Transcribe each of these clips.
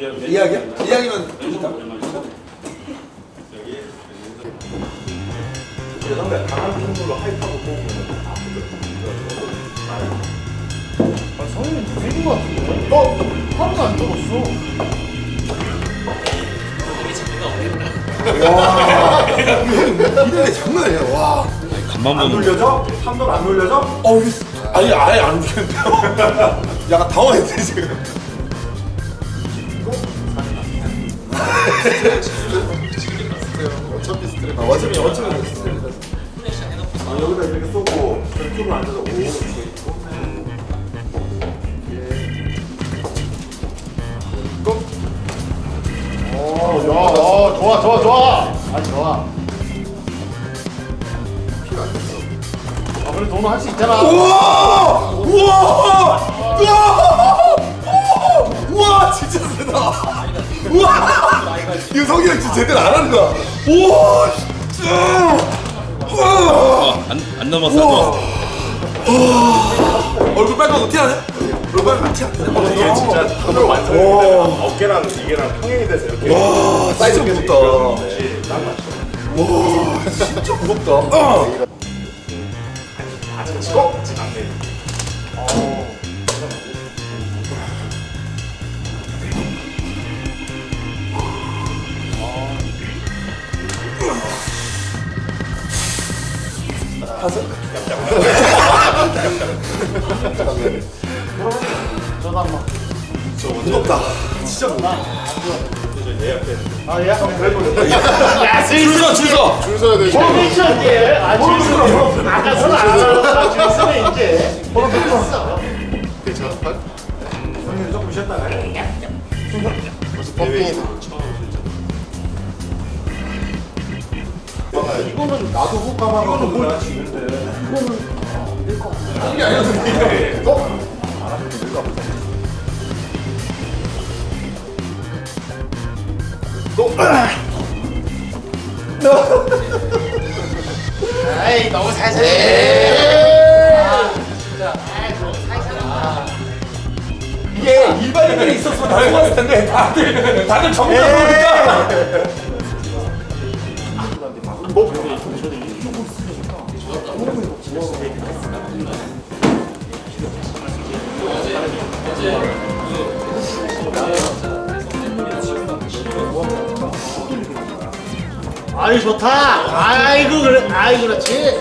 이야기야? 이야기면 좋다. 예전에 강한 충돌로 하이파고 뽑으면 성현이 되게 것 같은데? 하루도 안 적었어. 이게 재미가 없겠다. 와, 이래 장난 아니야. 와. 간만 안 놀려져? 3도 안 놀려져? 아니 아예 안 움직였는데요. 약간 당황했네 지금. 어차피 스트레스. 어차피 여기다 이렇게 쏘고 왼쪽으로 앉아서 오 이렇게 있고. 좋아. 아니, 좋아. 그래, 너는 할 수 있잖아. 우와 진짜 세다. 우와 이거 성이 형 진짜 제대로 안 하는 거야. 우와 진짜. 안 넘었어. 얼굴 빨간 거 티 안 해? 얼굴 빨간 거 티 안 해? 이게 진짜 탑을 완성해. 어깨랑 이게랑 평행이 돼서 이렇게. 와 진짜 무겁다. 와 진짜 무겁다. 저도 한 번. 무겁다. 진짜 무겁다. 아, 예약하면 그래도. 줄 서. 줄 서야 돼. 포메이션 이제. 줄 서는 아까 서는 안 하고 줄 서는 이제. 포메이션. 괜찮아. 형님 조금 쉬었다가 해. 이거는 나도 호감하고. 이거는 뭘 지는데. 이게 아니었는데. 에이, 너무 살살해. 아, 진짜. 너무 살살한다. 이게 일반인들이 있었으면 다 좋았을 텐데 다들 전문가 그러니까. 아이 좋다. 아이고 그래. 아이 그렇지.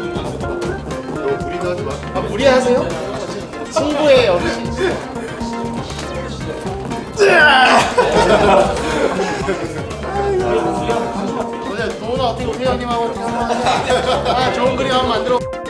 무리도 하지 마. 아, 무리하세요? 승부의 어르신. 도훈아 어떻게 회원님하고 어떻게 한번 하자. 아 좋은 그림 한번 만들어.